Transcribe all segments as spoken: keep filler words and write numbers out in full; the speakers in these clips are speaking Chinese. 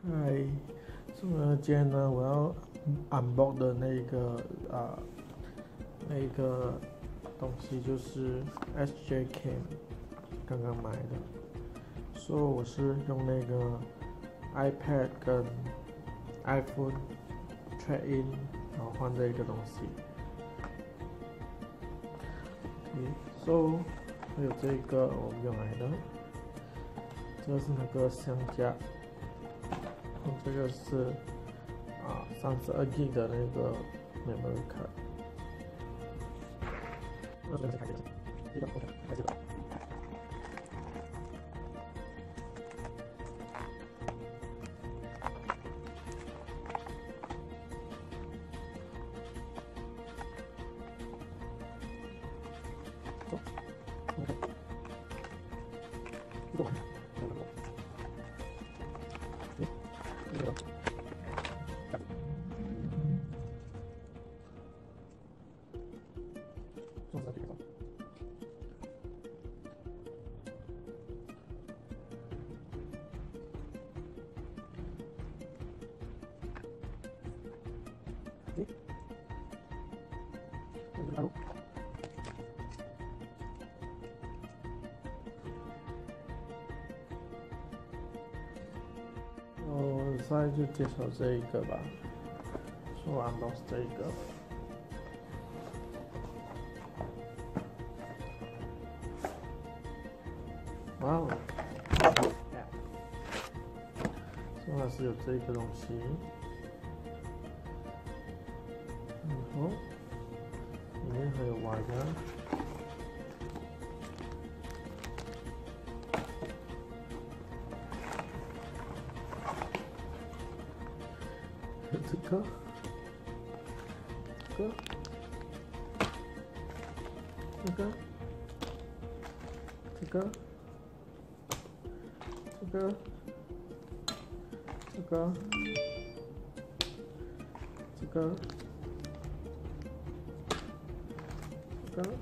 嗨，所以呢，今天呢，我要 unbox 的那个啊、那个东西就是 S J Cam，刚刚买的，所以我是用那个 iPad 跟 iPhone trade in，然后换这一个东西。OK，so 还有这个我们用来的，这个是那个相架。这个是啊，三十二 G 的那个 memory card。那这个是开机的，这个 OK， 开机的。走 ，OK， 走，这个。这个。放在这个地方。诶，这个大陆。我现在就介绍这一个吧，说完都是这一个。哇哦，说还是有这个东西，然后里面还有瓦牙，这个，这个，这个，这个。这个，这个，这个，这个，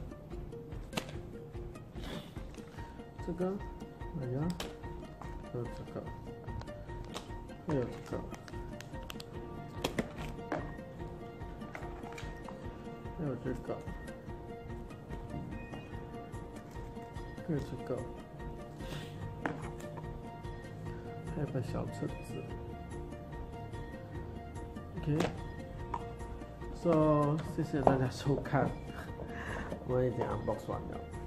这个，哎呀，还有这个，还有这个，还有这个，还有这个。还有个小册子 ，OK，so 谢谢大家收看，我已经 unbox 完了。